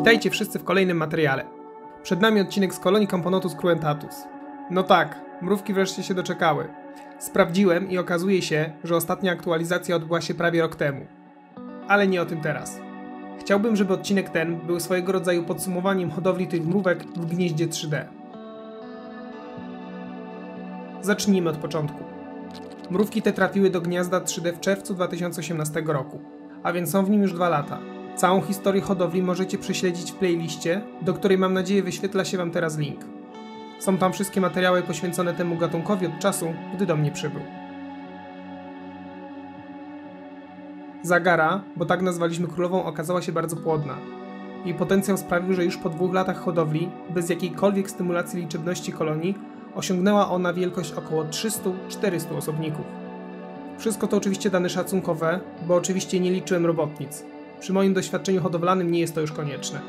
Witajcie wszyscy w kolejnym materiale. Przed nami odcinek z kolonii Camponotus cruentatus. No tak, mrówki wreszcie się doczekały. Sprawdziłem i okazuje się, że ostatnia aktualizacja odbyła się prawie rok temu. Ale nie o tym teraz. Chciałbym, żeby odcinek ten był swojego rodzaju podsumowaniem hodowli tych mrówek w gnieździe 3D. Zacznijmy od początku. Mrówki te trafiły do gniazda 3D w czerwcu 2018 roku, a więc są w nim już 2 lata. Całą historię hodowli możecie prześledzić w playliście, do której mam nadzieję wyświetla się Wam teraz link. Są tam wszystkie materiały poświęcone temu gatunkowi od czasu, gdy do mnie przybył. Zagara, bo tak nazwaliśmy królową, okazała się bardzo płodna. Jej potencjał sprawił, że już po 2 latach hodowli, bez jakiejkolwiek stymulacji liczebności kolonii, osiągnęła ona wielkość około 300-400 osobników. Wszystko to oczywiście dane szacunkowe, bo oczywiście nie liczyłem robotnic. Przy moim doświadczeniu hodowlanym nie jest to już konieczne.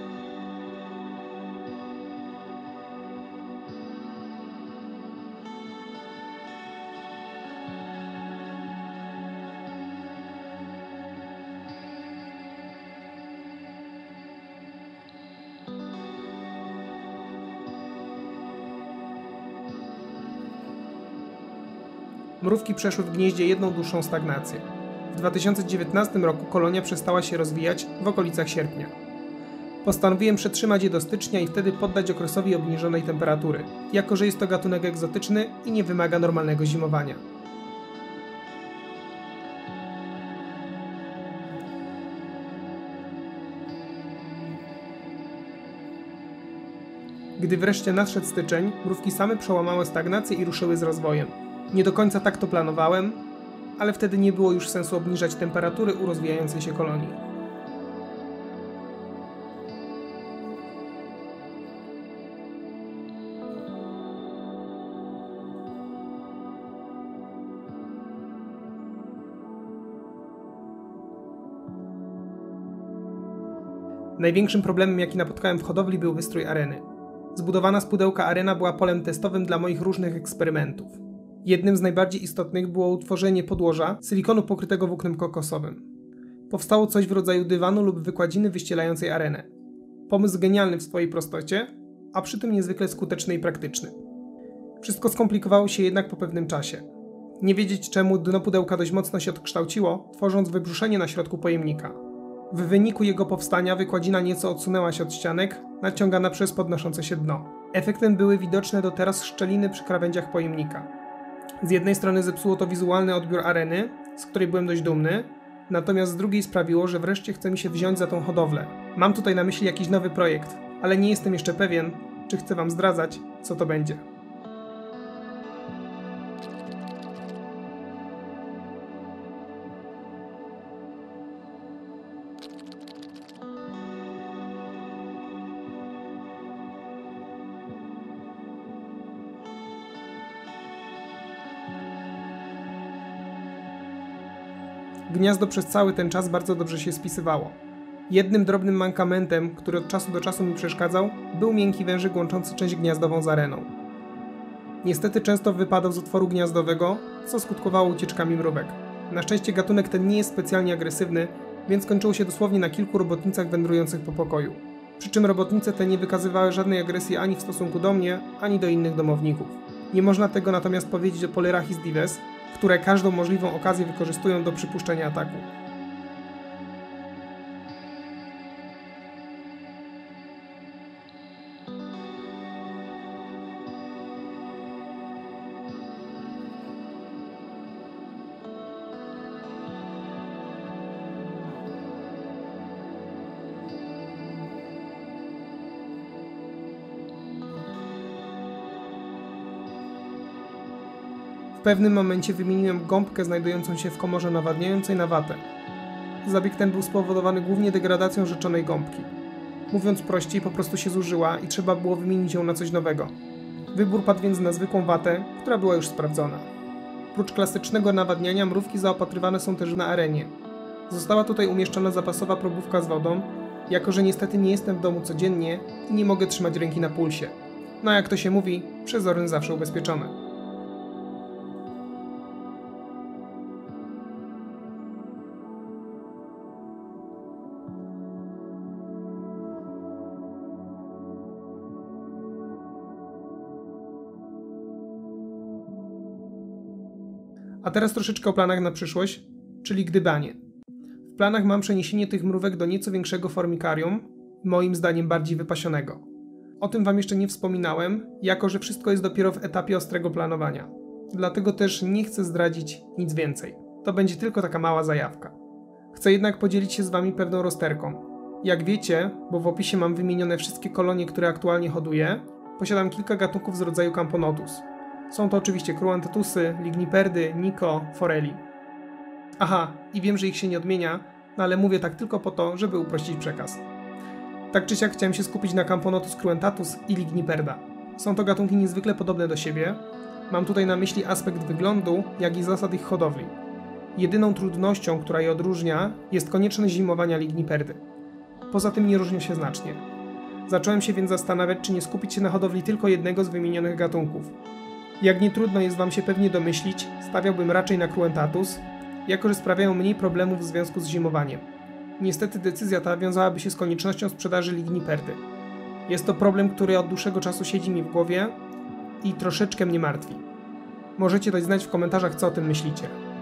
Mrówki przeszły w gnieździe jedną dłuższą stagnację. W 2019 roku kolonia przestała się rozwijać w okolicach sierpnia. Postanowiłem przetrzymać je do stycznia i wtedy poddać okresowi obniżonej temperatury, jako że jest to gatunek egzotyczny i nie wymaga normalnego zimowania. Gdy wreszcie nadszedł styczeń, mrówki same przełamały stagnację i ruszyły z rozwojem. Nie do końca tak to planowałem, ale wtedy nie było już sensu obniżać temperatury u rozwijającej się kolonii. Największym problemem, jaki napotkałem w hodowli, był wystrój areny. Zbudowana z pudełka arena była polem testowym dla moich różnych eksperymentów. Jednym z najbardziej istotnych było utworzenie podłoża silikonu pokrytego włóknem kokosowym. Powstało coś w rodzaju dywanu lub wykładziny wyścielającej arenę. Pomysł genialny w swojej prostocie, a przy tym niezwykle skuteczny i praktyczny. Wszystko skomplikowało się jednak po pewnym czasie. Nie wiedzieć czemu dno pudełka dość mocno się odkształciło, tworząc wybrzuszenie na środku pojemnika. W wyniku jego powstania wykładzina nieco odsunęła się od ścianek, naciągana przez podnoszące się dno. Efektem były widoczne do teraz szczeliny przy krawędziach pojemnika. Z jednej strony zepsuło to wizualny odbiór areny, z której byłem dość dumny, natomiast z drugiej sprawiło, że wreszcie chce mi się wziąć za tą hodowlę. Mam tutaj na myśli jakiś nowy projekt, ale nie jestem jeszcze pewien, czy chcę Wam zdradzać, co to będzie. Gniazdo przez cały ten czas bardzo dobrze się spisywało. Jednym drobnym mankamentem, który od czasu do czasu mi przeszkadzał, był miękki wężyk łączący część gniazdową z areną. Niestety często wypadał z otworu gniazdowego, co skutkowało ucieczkami mrówek. Na szczęście gatunek ten nie jest specjalnie agresywny, więc kończyło się dosłownie na kilku robotnicach wędrujących po pokoju. Przy czym robotnice te nie wykazywały żadnej agresji ani w stosunku do mnie, ani do innych domowników. Nie można tego natomiast powiedzieć o Polyrhachis dives, które każdą możliwą okazję wykorzystują do przypuszczenia ataku. W pewnym momencie wymieniłem gąbkę znajdującą się w komorze nawadniającej na watę. Zabieg ten był spowodowany głównie degradacją rzeczonej gąbki. Mówiąc prościej, po prostu się zużyła i trzeba było wymienić ją na coś nowego. Wybór padł więc na zwykłą watę, która była już sprawdzona. Prócz klasycznego nawadniania mrówki zaopatrywane są też na arenie. Została tutaj umieszczona zapasowa probówka z wodą, jako że niestety nie jestem w domu codziennie i nie mogę trzymać ręki na pulsie. No jak to się mówi, przezory zawsze ubezpieczone. A teraz troszeczkę o planach na przyszłość, czyli gdybanie. W planach mam przeniesienie tych mrówek do nieco większego formikarium, moim zdaniem bardziej wypasionego. O tym wam jeszcze nie wspominałem, jako że wszystko jest dopiero w etapie ostrego planowania. Dlatego też nie chcę zdradzić nic więcej. To będzie tylko taka mała zajawka. Chcę jednak podzielić się z wami pewną rozterką. Jak wiecie, bo w opisie mam wymienione wszystkie kolonie, które aktualnie hoduję, posiadam kilka gatunków z rodzaju Camponotus. Są to oczywiście Cruantatusy, Ligniperdy, Nico, Foreli. Aha, i wiem, że ich się nie odmienia, no ale mówię tak tylko po to, żeby uprościć przekaz. Tak czy siak chciałem się skupić na Camponotus cruentatus i Ligniperda. Są to gatunki niezwykle podobne do siebie. Mam tutaj na myśli aspekt wyglądu, jak i zasad ich hodowli. Jedyną trudnością, która je odróżnia, jest konieczność zimowania Ligniperdy. Poza tym nie różnią się znacznie. Zacząłem się więc zastanawiać, czy nie skupić się na hodowli tylko jednego z wymienionych gatunków. Jak nie trudno jest wam się pewnie domyślić, stawiałbym raczej na Cruentatus, jako że sprawiają mniej problemów w związku z zimowaniem. Niestety decyzja ta wiązałaby się z koniecznością sprzedaży Ligniperdy. Jest to problem, który od dłuższego czasu siedzi mi w głowie i troszeczkę mnie martwi. Możecie dać znać w komentarzach, co o tym myślicie.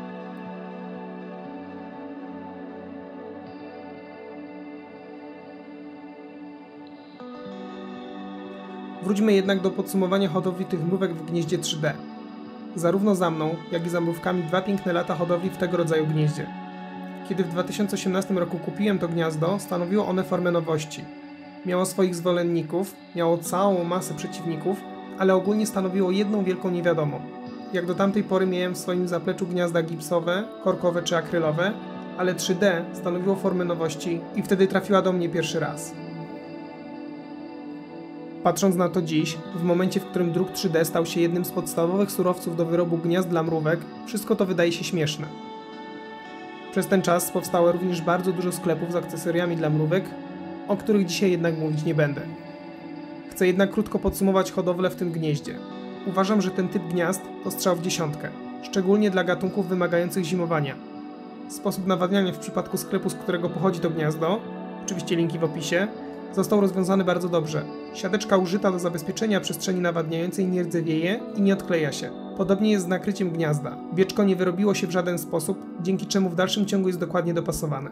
Wróćmy jednak do podsumowania hodowli tych mrówek w gnieździe 3D. Zarówno za mną, jak i za mrówkami 2 piękne lata hodowli w tego rodzaju gnieździe. Kiedy w 2018 roku kupiłem to gniazdo, stanowiło one formę nowości. Miało swoich zwolenników, miało całą masę przeciwników, ale ogólnie stanowiło jedną wielką niewiadomą. Jak do tamtej pory miałem w swoim zapleczu gniazda gipsowe, korkowe czy akrylowe, ale 3D stanowiło formę nowości i wtedy trafiła do mnie pierwszy raz. Patrząc na to dziś, w momencie, w którym druk 3D stał się jednym z podstawowych surowców do wyrobu gniazd dla mrówek, wszystko to wydaje się śmieszne. Przez ten czas powstało również bardzo dużo sklepów z akcesoriami dla mrówek, o których dzisiaj jednak mówić nie będę. Chcę jednak krótko podsumować hodowlę w tym gnieździe. Uważam, że ten typ gniazd to strzał w dziesiątkę, szczególnie dla gatunków wymagających zimowania. Sposób nawadniania w przypadku sklepu, z którego pochodzi to gniazdo, oczywiście linki w opisie, został rozwiązany bardzo dobrze. Siateczka użyta do zabezpieczenia przestrzeni nawadniającej nie rdzewieje i nie odkleja się. Podobnie jest z nakryciem gniazda. Wieczko nie wyrobiło się w żaden sposób, dzięki czemu w dalszym ciągu jest dokładnie dopasowane.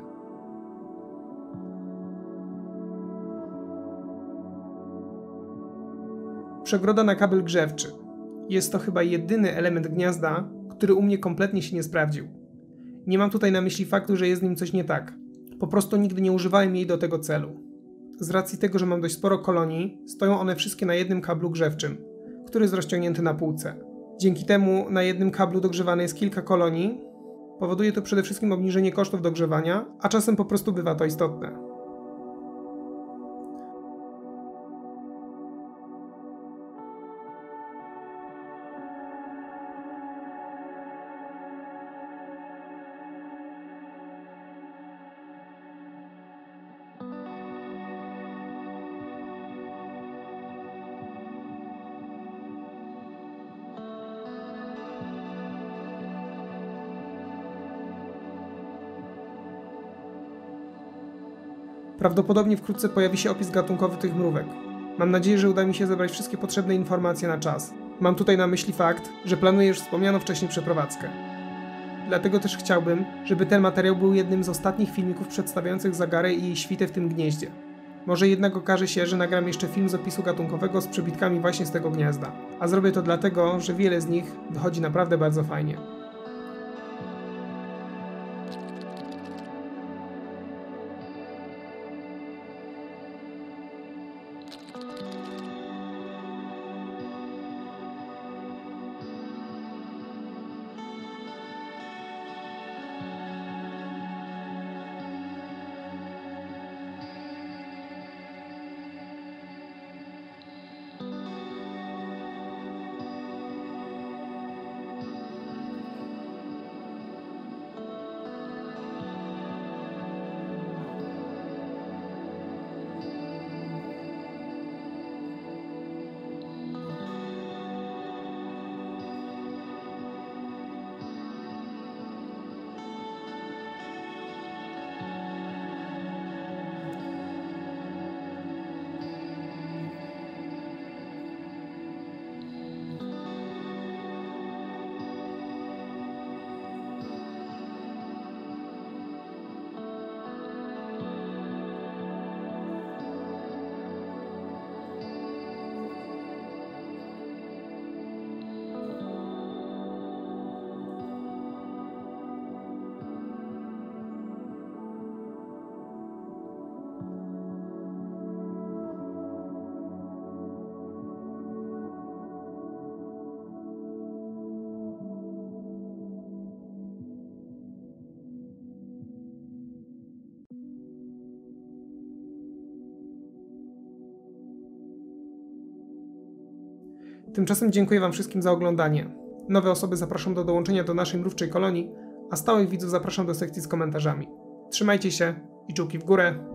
Przegroda na kabel grzewczy. Jest to chyba jedyny element gniazda, który u mnie kompletnie się nie sprawdził. Nie mam tutaj na myśli faktu, że jest z nim coś nie tak. Po prostu nigdy nie używałem jej do tego celu. Z racji tego, że mam dość sporo kolonii, stoją one wszystkie na jednym kablu grzewczym, który jest rozciągnięty na półce. Dzięki temu na jednym kablu dogrzewane jest kilka kolonii. Powoduje to przede wszystkim obniżenie kosztów dogrzewania, a czasem po prostu bywa to istotne. Prawdopodobnie wkrótce pojawi się opis gatunkowy tych mrówek. Mam nadzieję, że uda mi się zebrać wszystkie potrzebne informacje na czas. Mam tutaj na myśli fakt, że planuję już wspomnianą wcześniej przeprowadzkę. Dlatego też chciałbym, żeby ten materiał był jednym z ostatnich filmików przedstawiających zagarę i jej świtę w tym gnieździe. Może jednak okaże się, że nagram jeszcze film z opisu gatunkowego z przebitkami właśnie z tego gniazda. A zrobię to dlatego, że wiele z nich wychodzi naprawdę bardzo fajnie. Tymczasem dziękuję Wam wszystkim za oglądanie. Nowe osoby zapraszam do dołączenia do naszej mrówczej kolonii, a stałych widzów zapraszam do sekcji z komentarzami. Trzymajcie się i czułki w górę.